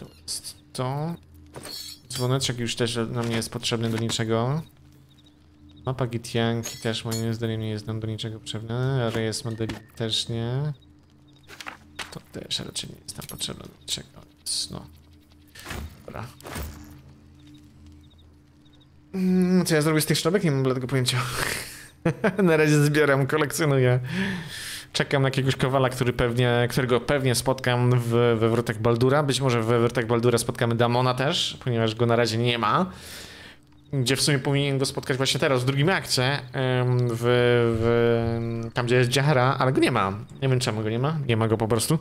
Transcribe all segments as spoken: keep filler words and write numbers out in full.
To jest to. Dzwoneczek już też nam nie jest potrzebny do niczego. Mapa Gitianki też moim zdaniem nie jest nam do niczego potrzebna. Rejestr modeli też nie. To też raczej nie jest nam potrzebne do niczego, więc no. Dobra. Mm, co ja zrobię z tych sztabek? Nie mam dla tego pojęcia. Na razie zbieram, kolekcjonuję. Czekam na jakiegoś kowala, który pewnie, którego pewnie spotkam w, we Wrotach Baldura. Być może we Wrotach Baldura spotkamy Damona też, ponieważ go na razie nie ma. Gdzie w sumie powinien go spotkać właśnie teraz, w drugim akcie. W, w, tam, gdzie jest Jahara, ale go nie ma. Nie wiem czemu go nie ma. Nie ma go po prostu.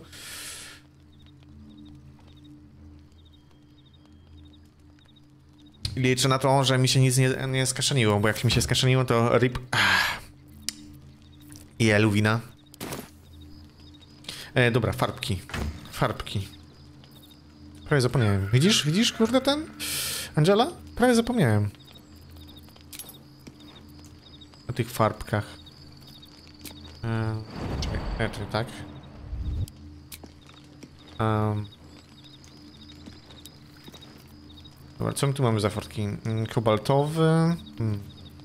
Liczę na to, że mi się nic nie, nie skaszeniło, bo jak mi się skaszeniło, to rip. Ah. I eluwina. E, dobra, farbki. Farbki. Prawie zapomniałem. Widzisz? Widzisz, kurde, ten? Angela? Prawie zapomniałem. O tych farbkach. E, czekaj, e, czyli tak. Um. Dobra, co my tu mamy za farbki? Kobaltowy. Hmm.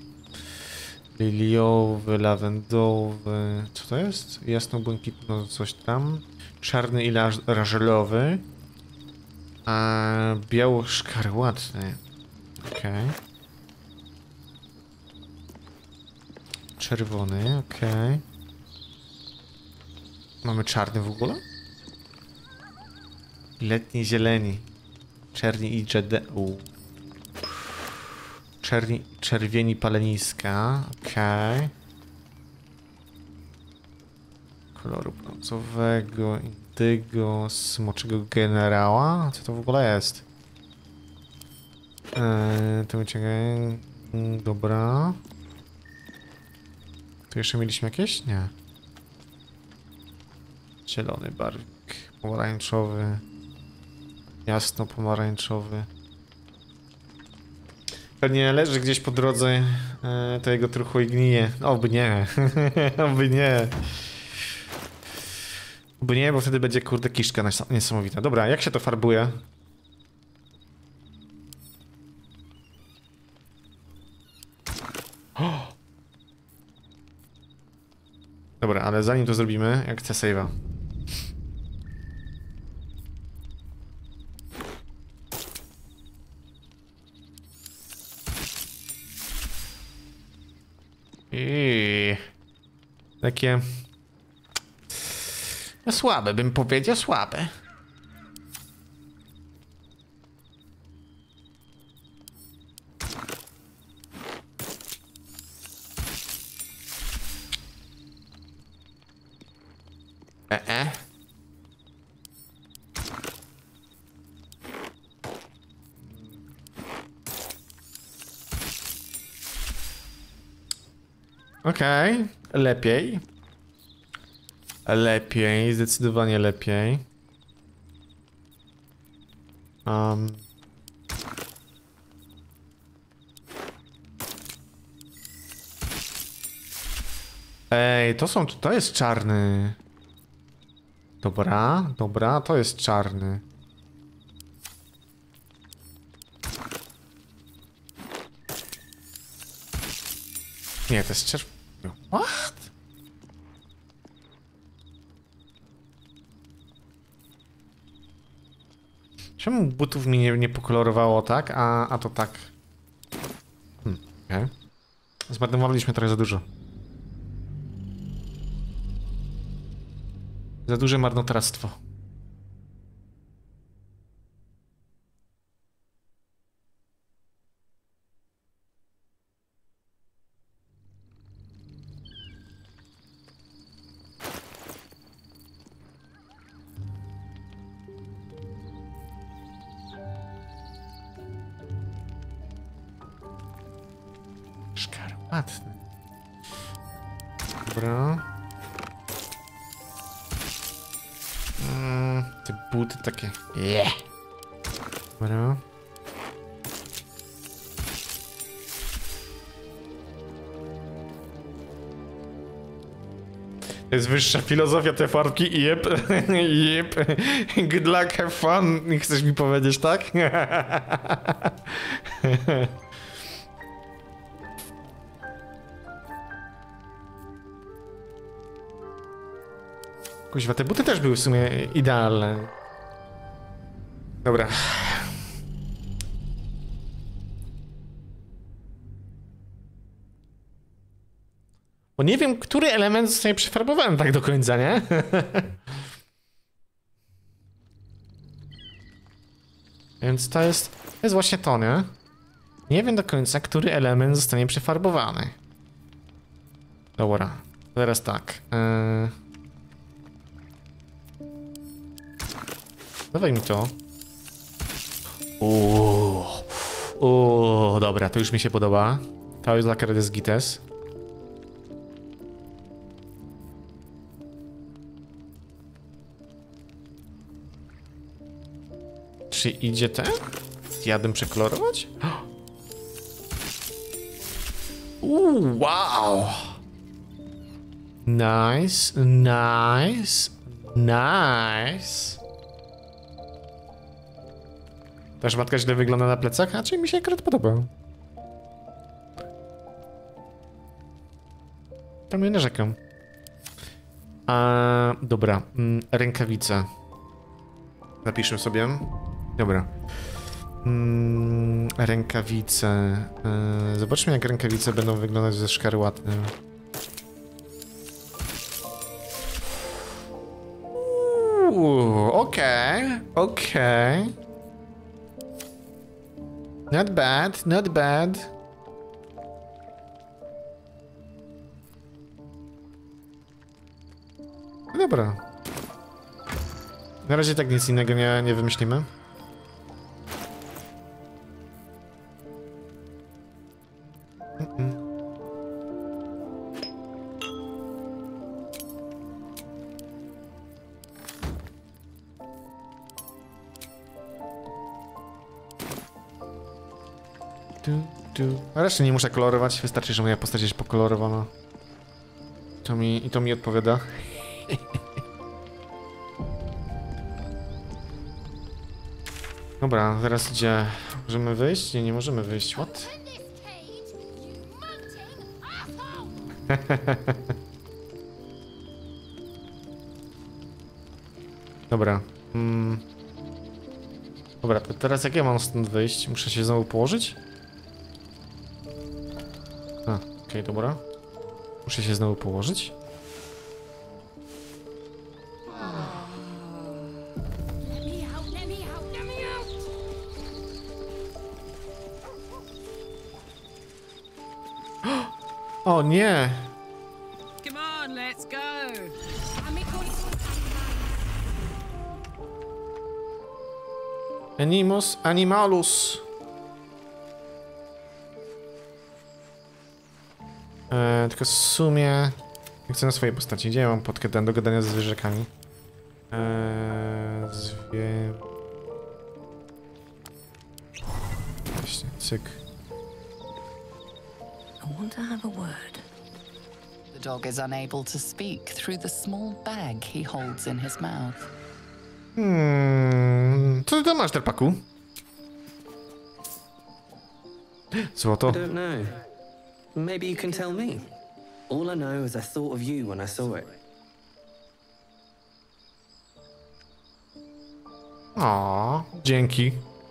Liliowy, lawendowy. Co to jest? Jasno-błękitno coś tam. Czarny i rażelowy. A biało-szkarłatny. Okej. Okay. Czerwony, okej. Okay. Mamy czarny w ogóle? Letni zieleni. Czerni i dżede... Czerni, czerwieni paleniska, okej. Okay. Koloru brązowego, indygo, smoczego generała? Co to w ogóle jest? Eee, to wyciągaj... Dobra. Tu jeszcze mieliśmy jakieś? Nie. Zielony barwik, pomarańczowy, jasno pomarańczowy. Pewnie leży gdzieś po drodze, e, to jego truchło i gnije. Oby nie. Oby nie. Oby nie, bo wtedy będzie kurde kiszka niesamowita. Dobra, jak się to farbuje? Oh! Dobra, ale zanim to zrobimy, jak chcę save'a. I takie no słabe, bym powiedział, słabe. E -e. Okej, okay. Lepiej. Lepiej, zdecydowanie lepiej. Um. Ej, to są, to jest czarny. Dobra, dobra, to jest czarny. Nie, to jest czerwony. What? Czemu butów mi nie, nie pokolorowało tak, a, a to tak? Hmm, okej. Okay. Zmarnowaliśmy trochę za dużo. Za duże marnotrawstwo. Szkarłatny. Dobra. Mm, te buty takie. Yeah. Dobra. To jest wyższa filozofia te farbki. Jep, jep. Good luck, have fun. Chcesz mi powiedzieć, tak? Kuźwa, te buty też były w sumie idealne. Dobra. Bo nie wiem, który element zostanie przefarbowany tak do końca, nie? Więc to jest, to jest właśnie to, nie? Nie wiem do końca, który element zostanie przefarbowany. Dobra, teraz tak. Yy... Dawaj mi to. Uuu. Uuu, dobra, to już mi się podoba. To jest lakier z Gites. Czy idzie ten? Jadłem przekolorować? Uuu, wow! Nice, nice, nice. Ta szmatka źle wygląda na plecach, a czy mi się akurat podoba. Tam nie narzekam. A, dobra, mm, rękawice. Napiszę sobie. Dobra. Mm, rękawice. Yy, zobaczmy, jak rękawice będą wyglądać ze szkarłaty. Uuu, okej, okej. Not bad, not bad. No dobra. Na razie tak nic innego nie, nie wymyślimy. Mm-mm. Du, du. A raczej nie muszę kolorować, wystarczy, że moja postać jest pokolorowana. To mi, i to mi odpowiada. Dobra, teraz gdzie? Możemy wyjść? Nie, nie możemy wyjść. What? Dobra. Mm. Dobra, to teraz jak ja mam stąd wyjść? Muszę się znowu położyć? A, okej, okay, dobra. Muszę się znowu położyć? O nie! Come on, let's go. Animus animalus. E, tylko w sumie chcę na swojej postaci. Gdzie ja mam podkę do gadania ze zwierzakami? E, zwie... Właśnie, cyk. I want to have a word. The dog is unable to speak through the small bag he holds in his mouth. Hmm, co ty tam masz, terpaku? Złoto. I don't know. Maybe you can tell me. All I know is I thought of you when I saw it. O, dzięki.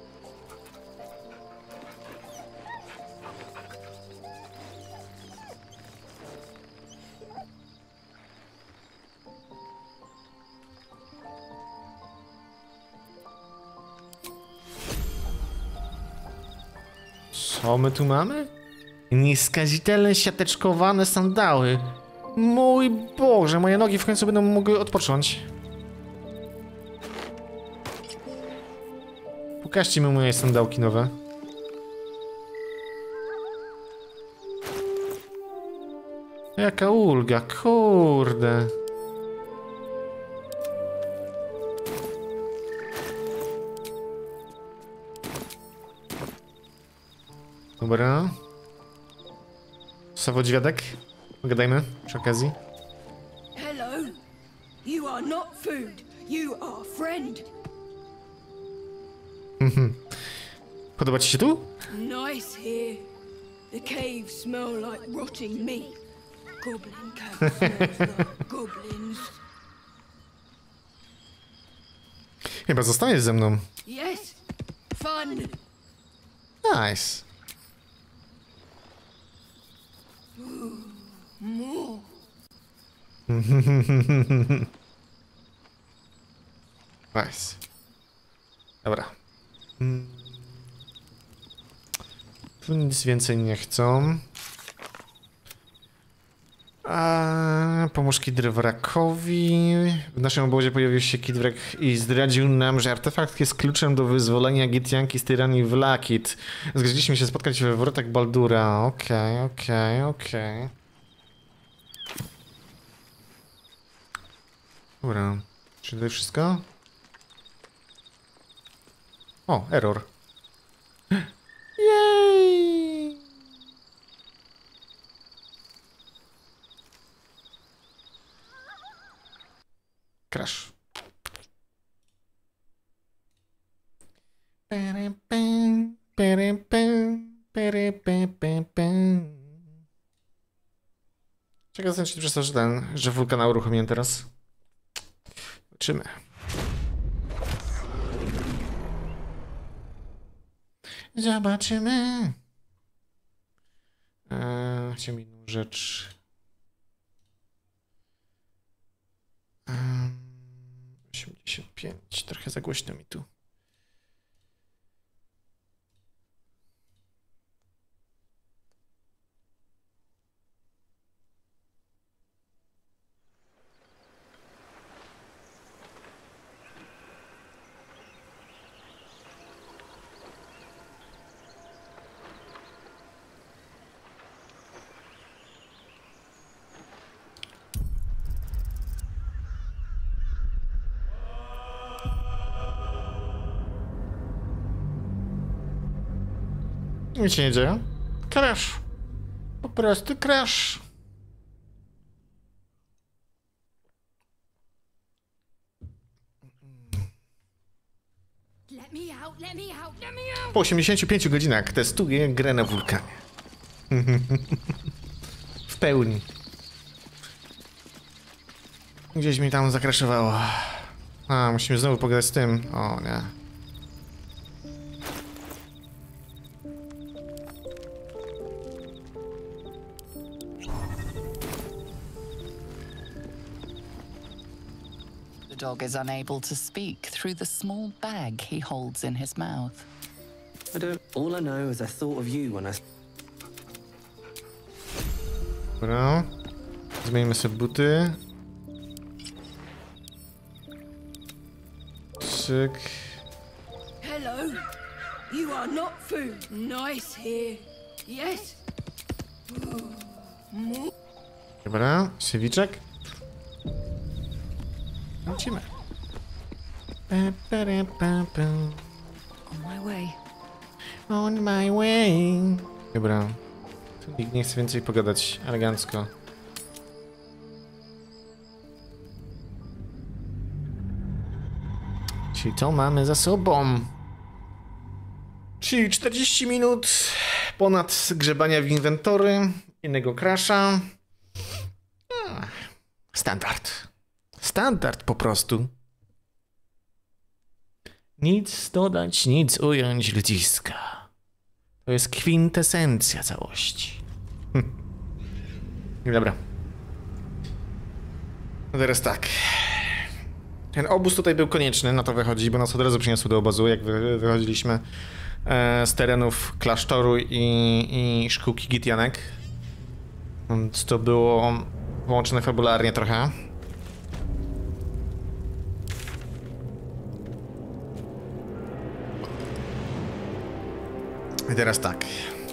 Co my tu mamy? Nieskazitelne siateczkowane sandały. Mój Boże, moje nogi w końcu będą mogły odpocząć. Pokażcie mi moje sandałki nowe. Jaka ulga, kurde. Dobra. Sawodźwiadek. Pogadajmy przy okazji. Hello. You are not food. You are friend. Podoba ci się tu? Nice here. The caves smell like rotting meat. Goblin cave smells like goblins. Chyba zostaniesz ze mną. Yes. Fun. Nice. More. Nice. Dobra. Mm. Tu nic więcej nie chcą. A, pomóżki Drewrakowi. W naszym obozie pojawił się Kidwrak i zdradził nam, że artefakt jest kluczem do wyzwolenia Gitianki z tyranii w Lakit. Zgodziliśmy się spotkać we wrotach Baldura. Okej, okay, okej, okay, okej. Okay. Dobra. Czy to wszystko? O, error. Jej! Crash. Czego znaczy przez to, że ten, że wulkana uruchomiłem teraz? Zobaczymy. Zobaczymy. Eee, chciałem inną rzecz. Eee, osiemdziesiąt pięć. Trochę za głośno mi tu. Nic się nie dzieje. Crash. Po prostu crash. Let me out, let me out, let me out. Po osiemdziesięciu pięciu godzinach testuję grę na wulkanie. W pełni. Gdzieś mi tam zakraszowało. A, musimy znowu pogadać z tym. O nie. The dog is unable to speak through the small bag he holds in his mouth. I don't. All I know is I thought of you when I. Dobra. Zmienimy sobie buty. Cyk. Hello. You are not food. Nice here. Yes. More. Dobra, siewiczek. Lecimy. Pa, pa, pa, pa. On my way. On my way. Dobra. Tu nikt nie chce więcej pogadać elegancko. Czyli to mamy za sobą. Czyli czterdzieści minut ponad grzebania w inwentory, innego crasha. Hmm. Standard. Standard po prostu. Nic dodać, nic ująć ludziska. To jest kwintesencja całości. Hm. Dobra. No teraz tak. Ten obóz tutaj był konieczny, na to wychodzi, bo nas od razu przyniosło do obozu, jak wy, wychodziliśmy e, z terenów klasztoru i, i szkółki Gitianek. Więc to było połączone fabularnie trochę. I teraz tak.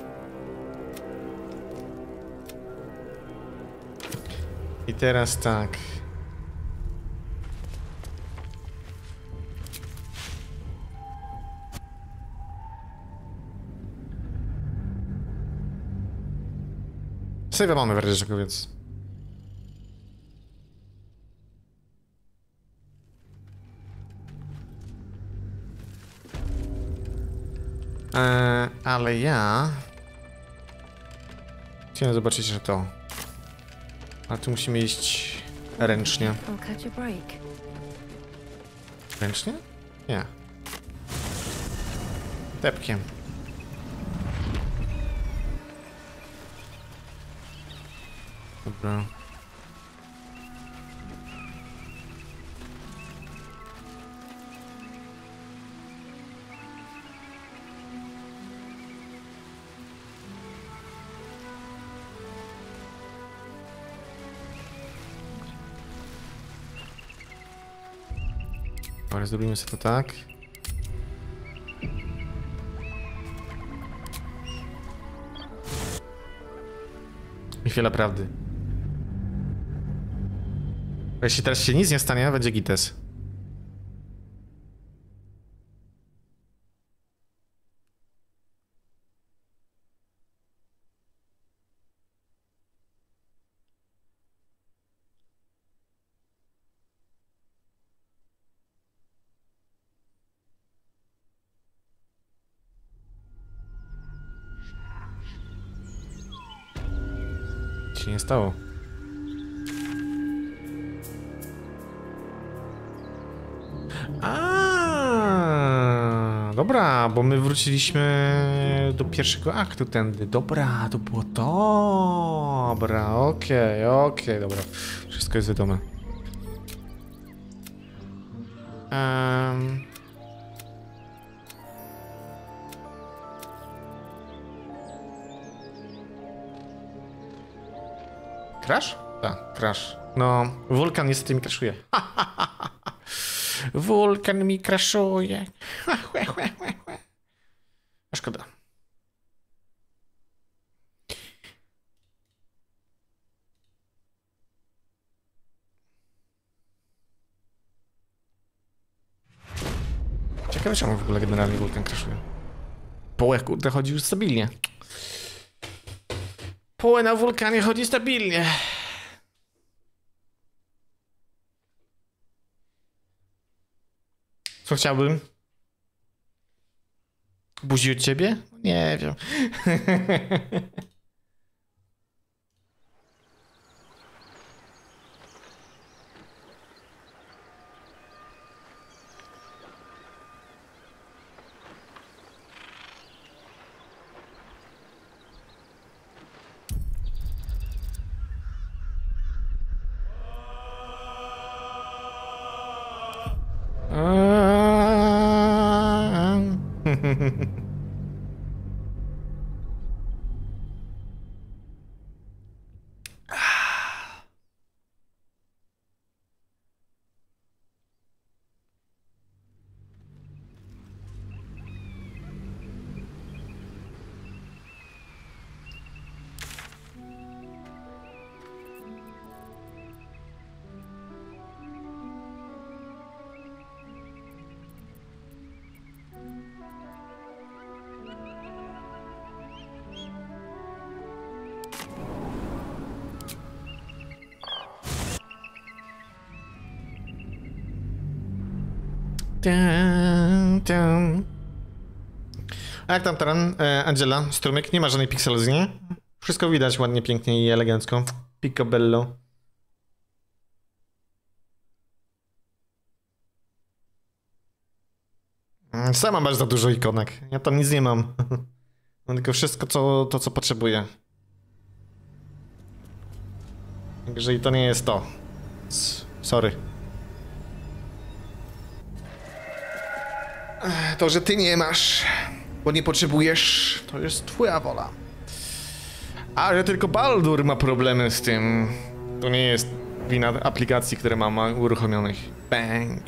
I teraz tak. Save'a mamy w razie czego, więc... Eee, ale ja... Chciałem zobaczyć, że to... Ale tu musimy iść ręcznie. I'll catch a break. Ręcznie? Nie. Tepkiem. Dobra. Ale zrobimy sobie to tak. I chwila prawdy. Bo jeśli teraz się nic nie stanie, będzie gites. Nic się nie stało. A, dobra, bo my wróciliśmy do pierwszego aktu tędy. Dobra, to było to. Dobra, okej, okay, okej, okay, dobra. Wszystko jest wiadome. Um. Crash? Tak, crash. No, wulkan niestety mi crashuje. Wulkan mi crashuje. A szkoda. Ciekawe, czemu w ogóle generalnie wulkan crashuje. Połę, kurde, chodzi już stabilnie. Połę na wulkanie chodzi stabilnie. Co chciałbym? Buzi od ciebie? Nie wiem. Dun, dun. A jak tam teren, e, Angela? Strumyk? Nie ma żadnej pikselzy, nie? Wszystko widać ładnie, pięknie i elegancko. Picobello. Sama masz za dużo ikonek. Ja tam nic nie mam. Mam tylko wszystko, co, to, co potrzebuję. Także i to nie jest to. Sorry. To, że ty nie masz, bo nie potrzebujesz, to jest twoja wola. A że tylko Baldur ma problemy z tym, to nie jest wina aplikacji, które mam uruchomionych. Bang.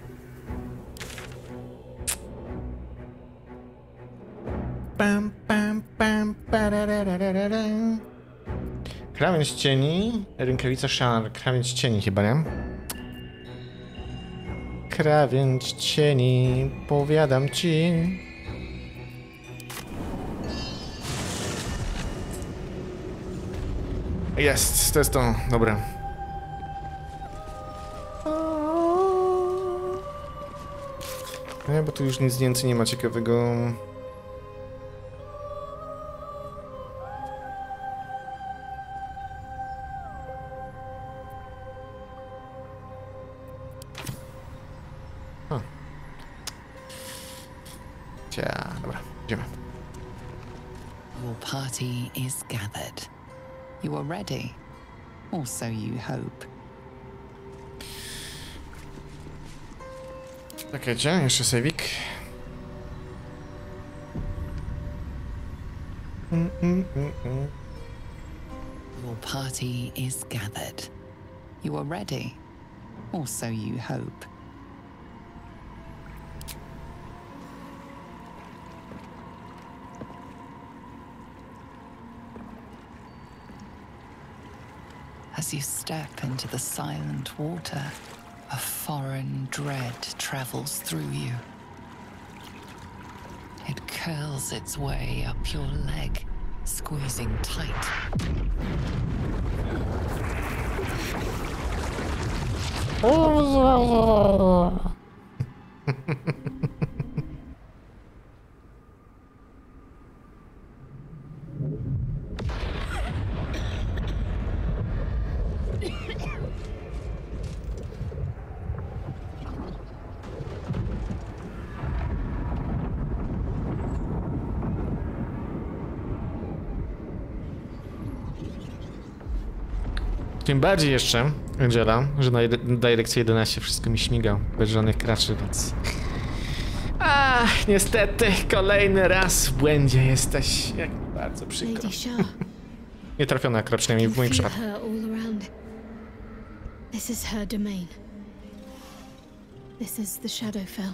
Pam, pam, pam, pararararara. Krawędź cieni, rękawica szar, krawędź cieni chyba, nie? Krawędź cieni, powiadam ci. Jest, to jest to, dobra. Nie, bo tu już nic więcej nie ma ciekawego. cię. Dobra, idziemy. Your party is gathered. You are ready, or so you hope. Czekajcie, jeszcze sejwik. Mm, mm, mm, mm. Your party is gathered. You are ready, or so you hope. As you step into the silent water, a foreign dread travels through you. It curls its way up your leg, squeezing tight. Tym bardziej jeszcze, Angela, że na Directie jedenaście wszystko mi śmiga, bez żadnych kraczy, więc... Ach, niestety, kolejny raz w błędzie jesteś. Jak bardzo przykro. Lady Shah. Nie trafiona akurat, przynajmniej w moim Feel przypadku. her all around. This is her domain. This is the Shadowfell.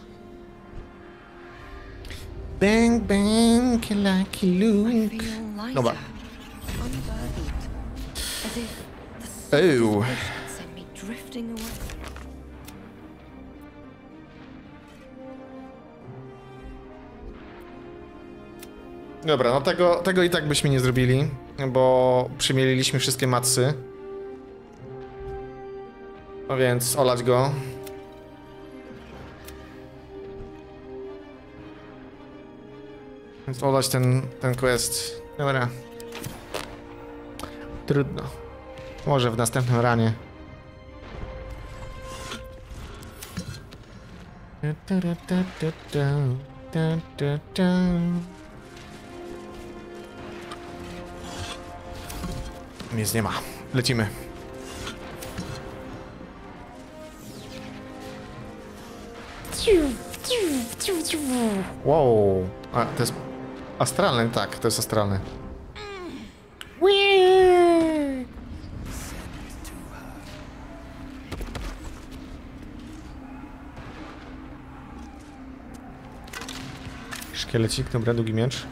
Bang, bang, lucky I Luke. feel lighter, Dobra. unburdened, as if the Ew. surface sent me drifting away. Dobra, no tego, tego i tak byśmy nie zrobili, bo przymieliliśmy wszystkie matsy. No więc olać go. Więc olać ten, ten quest. Dobra. Trudno. Może w następnym ranie. Nic nie ma. Lecimy. Wow. A, to jest astralne? Tak, to jest astralne. Szkielecik, dobra, długi miecz.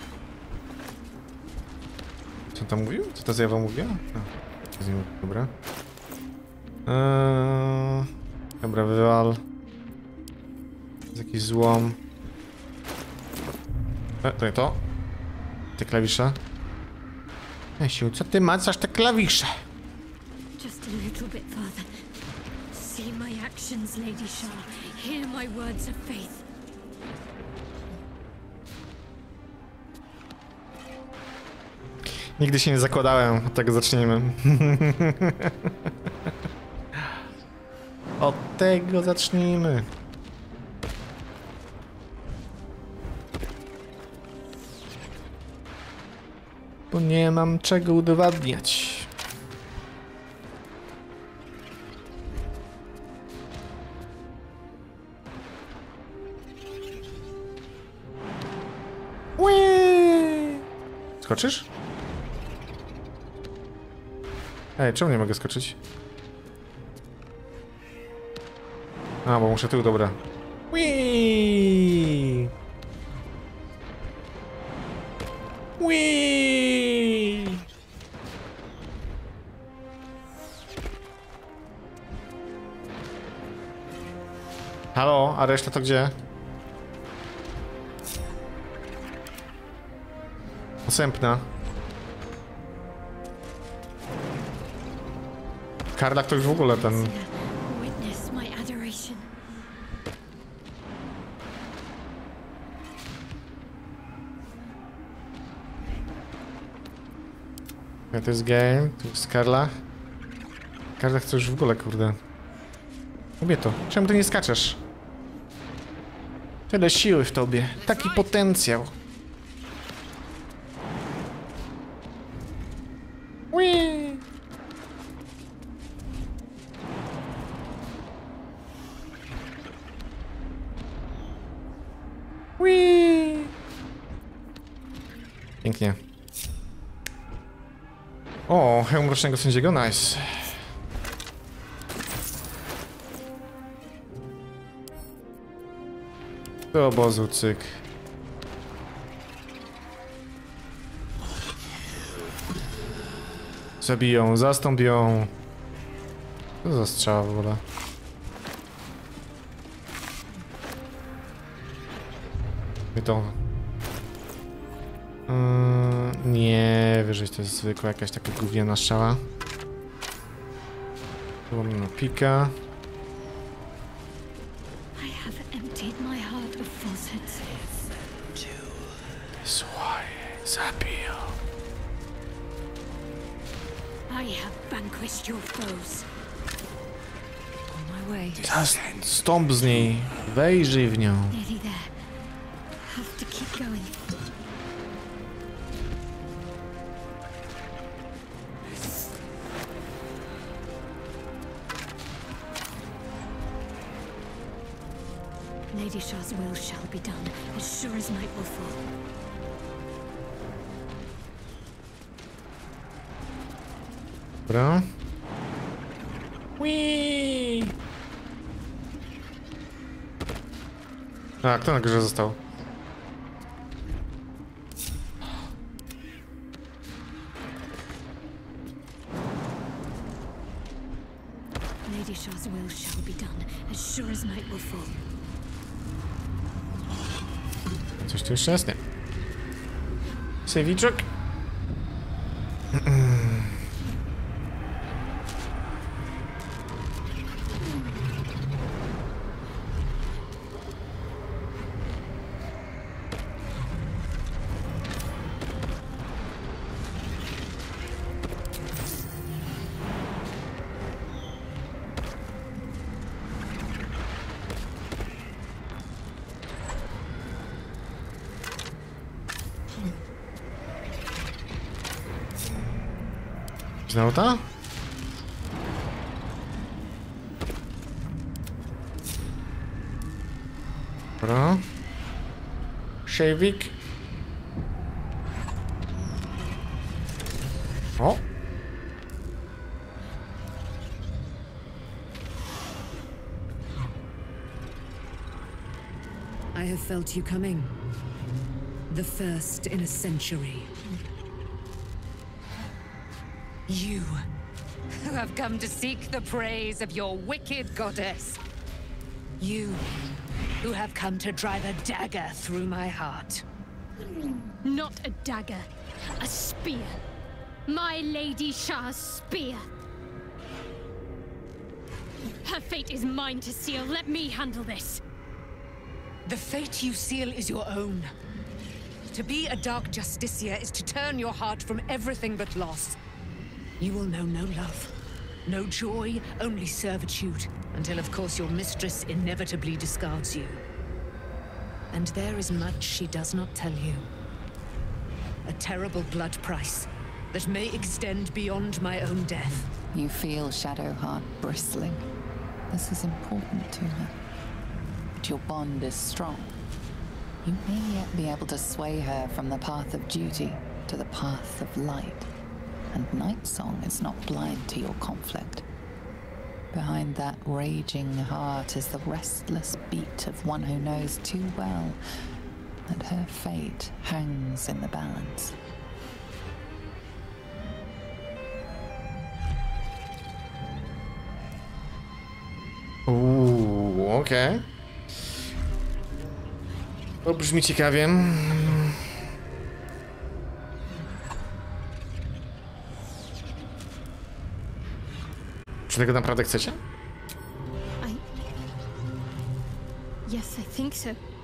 Co tam mówił? Co ta zjawa mówiła? A, z nim, dobra. Eee, dobra, wywal. Jest jakiś złom. E, to nie to. Te klawisze. Esiu, co ty macasz te klawisze? Just a little bit further. See my actions, Lady Shah. Hear my words of faith. Nigdy się nie zakładałem, od tego zacznijmy. Od tego zacznijmy. Bo nie mam czego udowadniać. Ui! Skoczysz? Ej, czemu nie mogę skoczyć? A, bo muszę tył, dobra. Whee! Whee! Halo, a reszta to gdzie? Posępna. Karlak to już w ogóle ten... Witness my adoration. Ja, to jest game, to jest Karlach. Karlach to już w ogóle, kurde. Lubię to. Czemu ty nie skaczesz? Tyle siły w tobie. Taki potencjał. Whee! Whee! Pięknie. O, hełm rocznego sędziego, nice. Do obozu, cyk. Zabiją, zastąpią. Co za strzał w ogóle? I to. Yy, nie, wyżej to jest zwykła jakaś taka gówniana strzała. Złomna pika. I have emptied my heart of falsehoods. Słuchaj, zabiją. I have vanquished your foes. On my way. Stąp z niej, wejrzyj w nią. Nearly there. Have to keep going. Lady Shah's will shall be done, as sure as night will fall. Dobra. Whee! A, kto na górze został? Lady Shah's will shall be done, as sure as night will fall. Coś tu jeszcze jest? Nie. Sejwiczek? Znowu ta? Dobra. Szejwik. O! I have felt you coming. The first in a century. You, who have come to seek the praise of your wicked goddess. You, who have come to drive a dagger through my heart. Not a dagger, a spear. My Lady Shah's spear. Her fate is mine to seal. Let me handle this. The fate you seal is your own. To be a Dark Justiciar is to turn your heart from everything but loss. You will know no love, no joy, only servitude, until of course your mistress inevitably discards you. And there is much she does not tell you. A terrible blood price that may extend beyond my own death. You feel Shadowheart bristling. This is important to her. But your bond is strong. You may yet be able to sway her from the path of duty to the path of light. And Nightsong is not blind to your conflict. Behind that raging heart is the restless beat of one who knows too well that her fate hangs in the balance. Uuu, okej. Okay. To brzmi ciekawie. Czy tego naprawdę chcecie? I... Yes, I think so.